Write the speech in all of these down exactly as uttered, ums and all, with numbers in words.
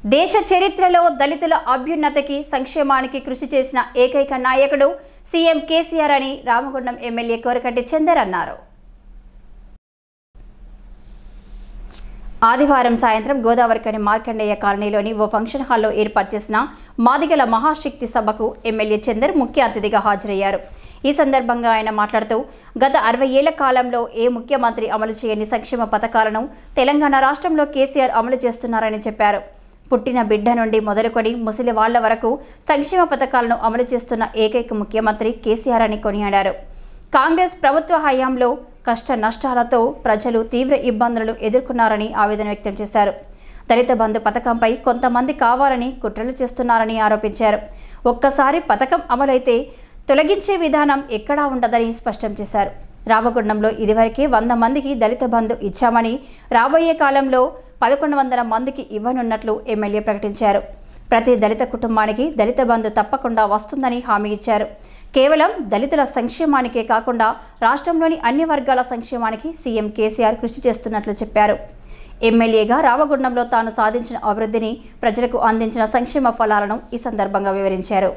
దేశ చరిత్రలో దళితుల అభ్యున్నతికి సంక్షేమానికి కృషి చేసిన ఏకైక నాయకుడు సీఎం కేసీఆర్ అని రామగుండం ఎమ్మెల్యే కోరకంటి చందర్ అన్నారు. ఆదివారం సాయంత్రం గోదావరికని మార్కండేయ కాలనీలోని ఓ ఫంక్షన్ హాల్లో ఏర్పాటు చేసిన మాదిగల మహాశక్తి సభకు ఎమ్మెల్యే చందర్ ముఖ్య అతిథిగా హాజరయ్యారు. ఈ సందర్భంగా ఆయన మాట్లాడుతూ గత అరవై ఏళ్ల కాలంలో ఏ ముఖ్యమంత్రి అమలు చేయని సంక్షేమ పథకాలను తెలంగాణ రాష్ట్రంలో కేసీఆర్ అమలు చేస్తున్నారని చెప్పారు. పుట్టిన బిడ్డ నుండి మొదలుకొని ముసలి వాళ్ల వరకు సంక్షేమ పథకాలను అమలు చేస్తున్న ఏకైక ముఖ్యమంత్రి కేసీఆర్ అని కొనియాడారు. కాంగ్రెస్ ప్రభుత్వ హయాంలో కష్ట నష్టాలతో ప్రజలు తీవ్ర ఇబ్బందులను ఎదుర్కొన్నారని ఆవేదన వ్యక్తం చేశారు. దళిత బంధు పథకంపై కొంతమంది కావాలని కుట్రలు చేస్తున్నారని ఆరోపించారు. ఒక్కసారి పథకం అమలైతే తొలగించే విధానం ఎక్కడా ఉండదని స్పష్టం చేశారు. రామగుండంలో ఇదివరకే వంద మందికి దళిత బంధు ఇచ్చామని రాబోయే కాలంలో పదకొండు వందల మందికి ఇవ్వనున్నట్లు ఎమ్మెల్యే ప్రకటించారు. ప్రతి దళిత కుటుంబానికి దళిత బంధు తప్పకుండా వస్తుందని హామీ ఇచ్చారు. కేవలం దళితుల సంక్షేమానికే కాకుండా రాష్ట్రంలోని అన్ని వర్గాల సంక్షేమానికి సీఎం కేసీఆర్ కృషి చేస్తున్నట్లు చెప్పారు. ఎమ్మెల్యేగా రామగుండంలో తాను సాధించిన అభివృద్ధిని ప్రజలకు అందించిన సంక్షేమ ఫలాలను ఈ సందర్భంగా వివరించారు.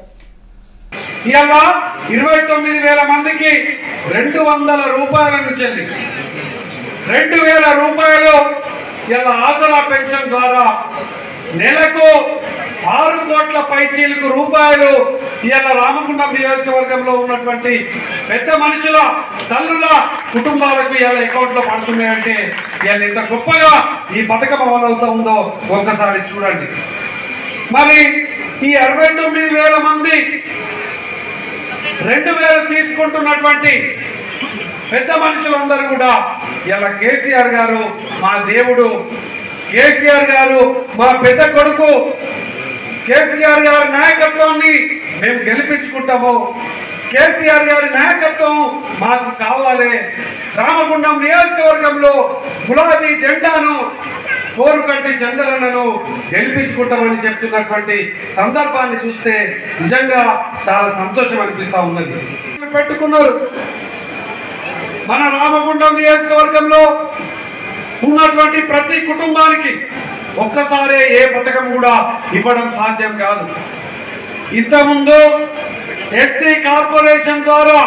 ఇరవై తొమ్మిది వేల మందికి రెండు వందల రూపాయలను చెల్లి రెండు వేల రూపాయలు ఇలా ఆసరా పెన్షన్ ద్వారా నెలకు ఆరు కోట్ల పైచీలకు రూపాయలు ఇలా రామగుండం నియోజకవర్గంలో ఉన్నటువంటి పెద్ద మనుషుల తల్లుల కుటుంబాలకు ఇలా అకౌంట్లో పడుతున్నాయంటే ఇలా ఇంత గొప్పగా ఈ పథకం అమలవుతుందో ఒక్కసారి చూడండి. మరి ఈ అరవై తొమ్మిది వేల మంది రెండు వేలు తీసుకుంటున్నటువంటి పెద్ద మనుషులందరూ కూడా ఇలా కేసీఆర్ గారు మా దేవుడు, కేసీఆర్ గారు మా పెద్ద కొడుకు, కేసీఆర్ గారి నాయకత్వాన్ని మేము గెలిపించుకుంటాము, కేసీఆర్ గారి నాయకత్వం మాకు కావాలి, రామగుండం నియోజకవర్గంలో గులాబీ జెండాను కోరుకంటి చంద్రన్నను గెలిపించుకుంటామని చెప్తున్నటువంటి సందర్భాన్ని చూస్తే నిజంగా చాలా సంతోషం అనిపిస్తూ ఉన్నది. పెట్టుకున్నారు మన రామగుండం నియోజకవర్గంలో ఉన్నటువంటి ప్రతి కుటుంబానికి ఒక్కసారే ఏ పథకం కూడా ఇవ్వడం సాధ్యం కాదు. ఇంతకుముందు ఎస్సీ కార్పొరేషన్ ద్వారా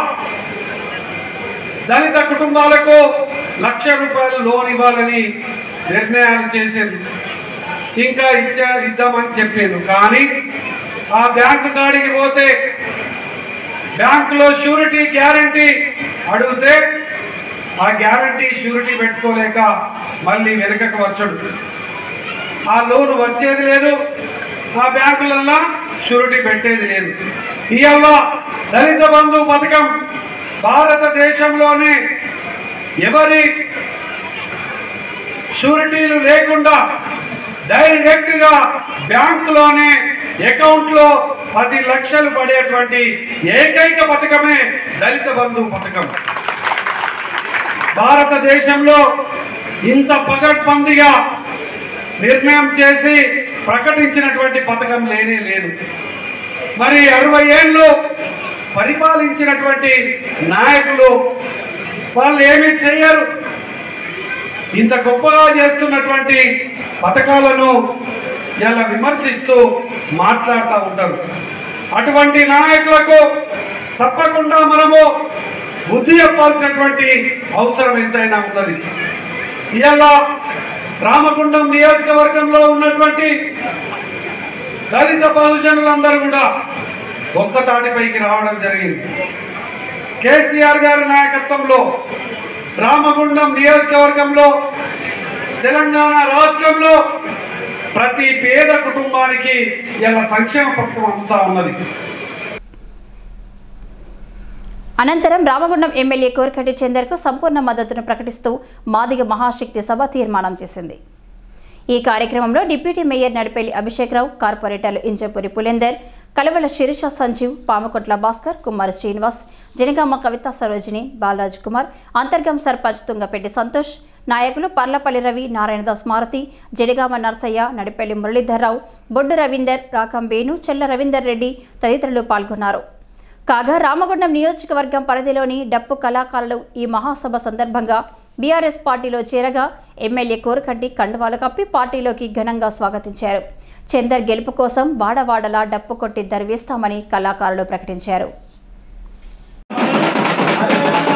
దళిత కుటుంబాలకు లక్ష రూపాయలు లోన్ ఇవ్వాలని నిర్ణయాలు చేసేది, ఇంకా ఇచ్చా ఇద్దామని చెప్పేది. కానీ ఆ బ్యాంకు కాడికి పోతే బ్యాంకులో షూరిటీ గ్యారంటీ అడిగితే ఆ గ్యారంటీ షూరిటీ పెట్టుకోలేక మళ్ళీ వెనుకకు వచ్చడు, ఆ లోన్ వచ్చేది లేదు, ఆ బ్యాంకులల్లో షూరిటీ పెట్టేది లేదు. ఇవాళ దళిత బంధు పథకం భారతదేశంలోనే ఎవరి షూరిటీలు లేకుండా డైరెక్ట్గా బ్యాంకులోనే అకౌంట్లో పది లక్షలు పడేటువంటి ఏకైక పథకమే దళిత బంధు పథకం. భారతదేశంలో ఇంత పకడ్బందీగా నిర్ణయం చేసి ప్రకటించినటువంటి పథకం లేనే లేదు. మరి అరవై ఏళ్ళు పరిపాలించినటువంటి నాయకులు వాళ్ళు ఏమీ చేయరు. ఇంత గొప్పగా చేస్తున్నటువంటి పథకాలను ఇలా విమర్శిస్తూ మాట్లాడుతూ ఉంటారు. అటువంటి నాయకులకు తప్పకుండా మనము బుద్ధి చెప్పాల్సినటువంటి అవసరం ఎంతైనా ఉన్నది. ఇవాళ రామగుండం నియోజకవర్గంలో ఉన్నటువంటి దళిత బహుజనులందరూ కూడా ఒక్క తాటిపైకి రావడం జరిగింది. కేసీఆర్ గారి నాయకత్వంలో రామగుండం నియోజకవర్గంలో తెలంగాణ రాష్ట్రంలో ప్రతి పేద కుటుంబానికి ఇలా సంక్షేమ పథకం అందుతా ఉన్నది. అనంతరం రామగుండం ఎమ్మెల్యే కోరకంటి చందర్కు సంపూర్ణ మద్దతును ప్రకటిస్తూ మాదిగ మహాశక్తి సభ తీర్మానం చేసింది. ఈ కార్యక్రమంలో డిప్యూటీ మేయర్ నడిపెల్లి అభిషేక్రావు, కార్పొరేటర్లు ఇంజపూరి పులేందర్, కలవల శిరీష సంజీవ్, పామకొట్ల భాస్కర్, కుమార్ శ్రీనివాస్, జనగామ కవిత సరోజిని, బాలరాజ్ కుమార్, అంతర్గం సర్పంచ్ తుంగపెట్టి సంతోష్, నాయకులు పర్లపల్లి రవి, నారాయణదాస్ మారుతి, జనగామ నర్సయ్య, నడిపెల్లి మురళీధర్రావు, బొడ్డు రవీందర్, రాకం వేణు, చెల్ల రవీందర్ రెడ్డి తదితరులు పాల్గొన్నారు. కాగా రామగుండం నియోజకవర్గం పరిధిలోని డప్పు కళాకారులు ఈ మహాసభ సందర్భంగా బీఆర్ఎస్ పార్టీలో చేరగా ఎమ్మెల్యే కోరకంటి కండువాలు కప్పి పార్టీలోకి ఘనంగా స్వాగతించారు. చందర్ గెలుపు కోసం వాడవాడలా డప్పు కొట్టి దర్వేస్తామని కళాకారులు ప్రకటించారు.